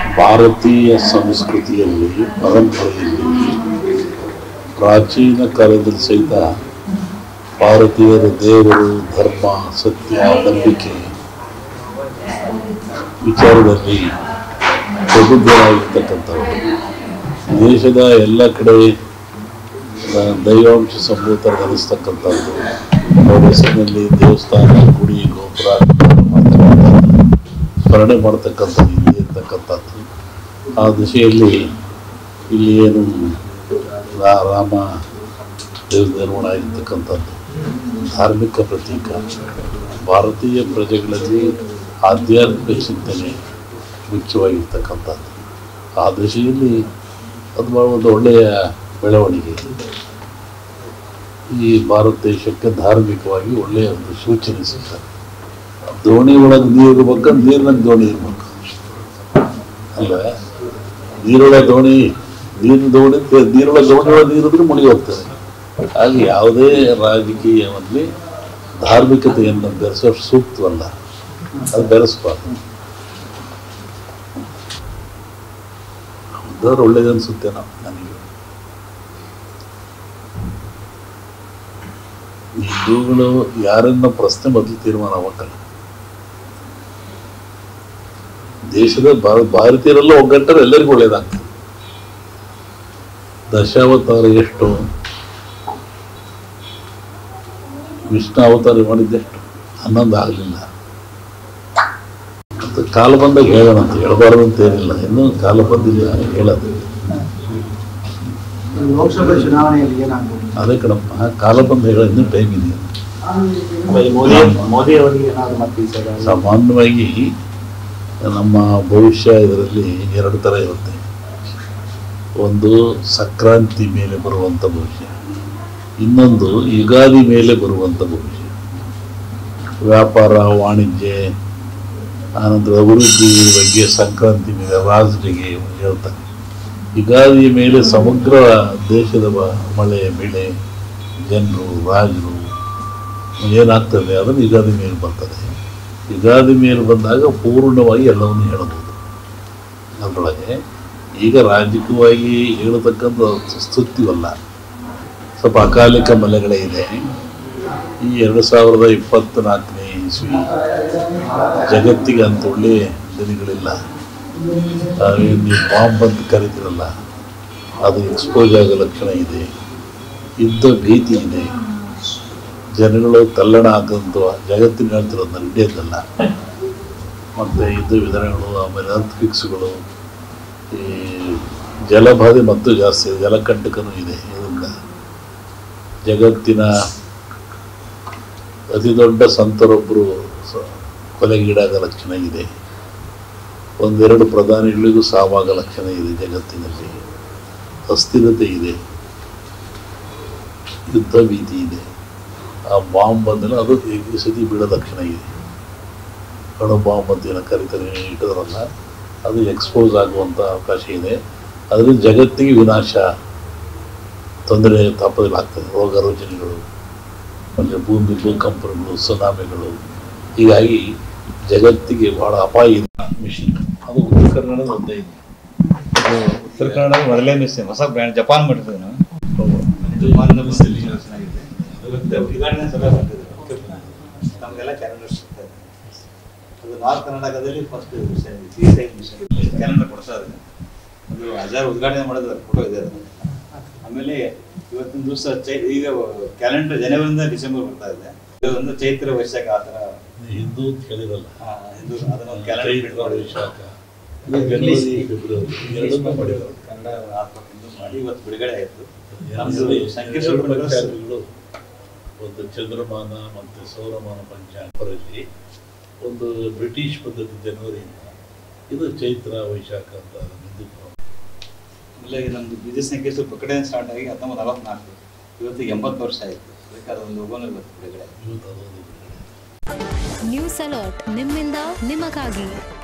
ಭಾರತೀಯ ಸಂಸ್ಕೃತಿಯಲ್ಲಿ ಪರಂಪರೆಯಲ್ಲಿ ಪ್ರಾಚೀನ ಕಾಲದಲ್ಲಿ ಸಹಿತ ಭಾರತೀಯರ ದೇವರು ಧರ್ಮ ಸತ್ಯ ನಂಬಿಕೆ ವಿಚಾರದಲ್ಲಿ ಪ್ರಬುದ್ಧರಾಗಿರ್ತಕ್ಕಂಥವರು ದೇಶದ ಎಲ್ಲ ಕಡೆ ದೈವಾಂಶ ಸಂಭೂತ ನಡೆಸ್ತಕ್ಕಂಥದ್ದು ಅವರ ಹೆಸರಿನಲ್ಲಿ ದೇವಸ್ಥಾನ ಗುಡಿ ಗೋಪುರ ಸ್ಮರಣೆ ಮಾಡ್ತಕ್ಕಂಥದ್ದು ಇಲ್ಲಿ ಇರ್ತಕ್ಕಂಥದ್ದು ಆ ದಿಶೆಯಲ್ಲಿ ಇಲ್ಲಿ ಏನು ರಾಮ ದೇವ ನಿರ್ಮಾಣ ಆಗಿರ್ತಕ್ಕಂಥದ್ದು ಧಾರ್ಮಿಕ ಪ್ರತೀಕ ಭಾರತೀಯ ಪ್ರಜೆಗಳಲ್ಲಿ ಆಧ್ಯಾತ್ಮಿಕ ಚಿಂತನೆ ಮುಖ್ಯವಾಗಿರ್ತಕ್ಕಂಥದ್ದು ಆ ದಿಶೆಯಲ್ಲಿ ಅದು ಒಂದು ಒಳ್ಳೆಯ ಬೆಳವಣಿಗೆ ಈ ಭಾರತ ದೇಶಕ್ಕೆ ಧಾರ್ಮಿಕವಾಗಿ ಒಳ್ಳೆಯ ಒಂದು ಸೂಚನೆ ಸಿಗ್ತದೆ ದೋಣಿ ಒಳಗೆ ನೀರು ಇರ್ಬೇಕು ನೀರಿನಾಗ ದೋಣಿ ಇರ್ಬೇಕು ಅಲ್ಲ ನೀರೊಳಗೆ ದೋಣಿ ನೀರೊಳಗೆ ದೋಣಿ ನೀರಿದ್ರೆ ಮುಳುಗಿ ಹೋಗ್ತದೆ ಹಾಗೆ ಯಾವುದೇ ರಾಜಕೀಯದಲ್ಲಿ ಧಾರ್ಮಿಕತೆಯನ್ನು ಬೆರೆಸೋಷ್ಟು ಸೂಕ್ತವಲ್ಲ ಅದು ಬೆರೆಸ್ಬಾರ್ದು ಒಳ್ಳೇದನ್ಸುತ್ತೆ ನನಗೆ ಹಿಂದೂಗಳು ಯಾರನ್ನ ಪ್ರಶ್ನೆ ಮೊದಲು ತೀರ್ಮಾನ ಆಗಲ್ಲ ದೇಶದ ಭಾರತೀಯರೆಲ್ಲ ಒಗ್ಗಟ್ಟರೆ ಎಲ್ಲರಿಗೂ ಒಳ್ಳೇದಾಗ್ತದೆ ದಶಾವತಾರ ಎಷ್ಟು ವಿಷ್ಣು ಅವತಾರ ಮಾಡಿದ್ದೆಷ್ಟು 11 ಆಗಲಿಲ್ಲ ಮತ್ತು ಕಾಲ ಬಂದಾಗ ಹೇಳೋಣ ಅಂತ ಹೇಳಬಾರ್ದು ಅಂತ ಏನಿಲ್ಲ ಇನ್ನೂ ಕಾಲ ಬಂದಿಲ್ಲ ಹೇಳೋದು ಲೋಕಸಭೆ ಚುನಾವಣೆಯಲ್ಲಿ ಏನಾಗ್ಬೋದು ಅದೇ ಕಣಪ್ಪ ಕಾಲ ಬಂದು ಹೇಳೋ ಇನ್ನೂ ಟೈಮ್ ಇದೆ ಮೋದಿ ಅವರಿಗೆ ಏನಾದ್ರು ಮತ್ತೆ ಸಾಮಾನ್ಯವಾಗಿ ನಮ್ಮ ಭವಿಷ್ಯ ಇದರಲ್ಲಿ 2 ಥರ ಇರುತ್ತೆ ಒಂದು ಸಂಕ್ರಾಂತಿ ಮೇಲೆ ಬರುವಂಥ ಭವಿಷ್ಯ ಇನ್ನೊಂದು ಯುಗಾದಿ ಮೇಲೆ ಬರುವಂಥ ಭವಿಷ್ಯ ವ್ಯಾಪಾರ ವಾಣಿಜ್ಯ ಆನಂತರ ಅಭಿವೃದ್ಧಿ ಬಗ್ಗೆ ಸಂಕ್ರಾಂತಿ ಮೇಲೆ ರಾಜರಿಗೆ ಹೇಳ್ತಾರೆ ಯುಗಾದಿಯ ಮೇಲೆ ಸಮಗ್ರ ದೇಶದ ಮಳೆ ಬೆಳೆ ಜನರು ರಾಜರು ಏನಾಗ್ತದೆ ಅದನ್ನು ಯುಗಾದಿ ಮೇಲೆ ಬರ್ತದೆ ಯುಗಾದಿ ಮೇಲೆ ಬಂದಾಗ ಪೂರ್ಣವಾಗಿ ಎಲ್ಲವನ್ನೂ ಹೇಳಬಹುದು ಅದರೊಳಗೆ ಈಗ ರಾಜಕೀಯವಾಗಿ ಹೇಳತಕ್ಕಂಥ ಸ್ತುತಿವಲ್ಲ ಸ್ವಲ್ಪ ಅಕಾಲಿಕ ಮಳೆಗಳೇ ಇದೆ ಈ 2024ನೇ ಇಸ್ವಿ ಜಗತ್ತಿಗೆ ಅಂತ ಒಳ್ಳೆಯ ದಿನಗಳಿಲ್ಲ ನೀವು ಬಾಂಬ್ ಅಂತ ಕರೀತಿರಲ್ಲ ಅದು ಎಕ್ಸ್ಪೋಸ್ ಆಗೋ ಲಕ್ಷಣ ಇದೆ ಯುದ್ಧ ಭೀತಿ ಇದೆ ಜನಗಳು ತಲ್ಲಣ ಆಗಂತ ಜಗತ್ತಿನ ಹೇಳ್ತಿರೋದು ನಡೆಯೋದಲ್ಲ ಮತ್ತು ಯುದ್ಧ ವಿಧಾನಗಳು ಆಮೇಲೆ ಅರ್ತ್ ಫಿಕ್ಸ್ಗಳು ಈ ಜಲಬಾಧೆ ಮತ್ತು ಜಾಸ್ತಿ ಇದೆ ಜಲಕಂಟಕನೂ ಇದೆ ಇದರಿಂದ ಜಗತ್ತಿನ ಅತಿ ದೊಡ್ಡ ಸಂತರೊಬ್ಬರು ಕೊಲೆಗೀಡಾಗ ಲಕ್ಷಣ ಇದೆ 1-2 ಪ್ರಧಾನಿಗಳಿಗೂ ಸಾವಾಗ ಲಕ್ಷಣ ಇದೆ ಜಗತ್ತಿನಲ್ಲಿ ಅಸ್ಥಿರತೆ ಇದೆ ಯುದ್ಧ ಭೀತಿ ಇದೆ ಆ ಬಾಂಬ್ ಬಂದರೆ ಅದು ಈ ಸತಿ ಬೀಳೋ ಲಕ್ಷಣ ಇದೆ ಅಣು ಬಾಂಬ್ ಅಂತ ಏನೋ ಕರೀತಾರೆ ಇಟ್ಟಿದ್ರಲ್ಲ ಅದು ಎಕ್ಸ್ಪೋಸ್ ಆಗುವಂಥ ಅವಕಾಶ ಇದೆ ಅದರಿಂದ ಜಗತ್ತಿಗೆ ವಿನಾಶ ತೊಂದರೆ ತಾಪದಲ್ಲಾಗ್ತದೆ ರೋಗ ರುಜಿನಗಳು ಅಂದರೆ ಭೂಕಂಪಗಳು ಸುನಾಮಿಗಳು ಹೀಗಾಗಿ ಜಗತ್ತಿಗೆ ಬಹಳ ಅಪಾಯ ಇದೆ ಮಿಷನ್ ಅದು ಉತ್ತರ ಕನ್ನಡದ ಒಂದೇ ಇದೆ ಉತ್ತರ ಕನ್ನಡದ ಮೊದಲೇ ಮಿಷನ್ ಹೊಸ ಬ್ರ್ಯಾಂಡ್ ಜಪಾನ್ ಮಾಡಿದ್ರು ನಮಗೆಲ್ಲ ಕ್ಯಾಲೆಂಡರ್ ಸಿಗ್ತದೆ ಅದು ನಾರ್ತ್ ಕರ್ನಾಟಕದಲ್ಲಿ ಫಸ್ಟ್ ಕ್ಯಾಲೆಂಡರ್ ಕೊಡ್ತಾ ಇದೆ ಅದು ಹಜಾರ್ ಉದ್ಘಾಟನೆ ಮಾಡೋದು ಫೋಟೋ ಇದೆ ಅದು ಆಮೇಲೆ ಇವತ್ತಿನ ದಿವಸ ಈಗ ಕ್ಯಾಲೆಂಡರ್ ಜನವರಿಂದ ಡಿಸೆಂಬರ್ ಬರ್ತಾ ಇದೆ ಒಂದು ಚೈತ್ರ ವೈಶಾಖ ಆ ಥರ ಹಿಂದೂ ಅಂತ ಹೇಳಿರಲ್ಲ ಹಿಂದೂ ಅದನ್ನ ಕ್ಯಾಲೆಂಡರ್ ವೈಶಾಖ ಕನ್ನಡ ಮಾಡಿ ಇವತ್ತು ಬಿಡುಗಡೆ ಆಯಿತು ಒಂದು ಚಂದ್ರಮಾನ ಮತ್ತು ಸೌರಮಾನ ಪಂಚಾಂಗರಲ್ಲಿ ಒಂದು ಬ್ರಿಟಿಷ್ ಪದ್ಧತಿ ಜನವರಿಯಿಂದ ಇದು ಚೈತ್ರ ವೈಶಾಖ ಅಂತ ಆಮೇಲೆ ನಮ್ಮದು ವಿದ್ಯುತ್ ಸಂಕೇತ ಪ್ರಕಟಣೆ ಸ್ಟಾರ್ಟ್ ಆಗಿ 1944 ಇವತ್ತಿಗೆ 80 ವರ್ಷ ಆಯಿತು ಅದಕ್ಕೆ ಅದೊಂದು ಲೋಗೋನು ಇವತ್ತು ಬಿಡುಗಡೆ ನ್ಯೂಸ್ ಅಲರ್ಟ್ ನಿಮ್ಮಿಂದ ನಿಮಗಾಗಿ.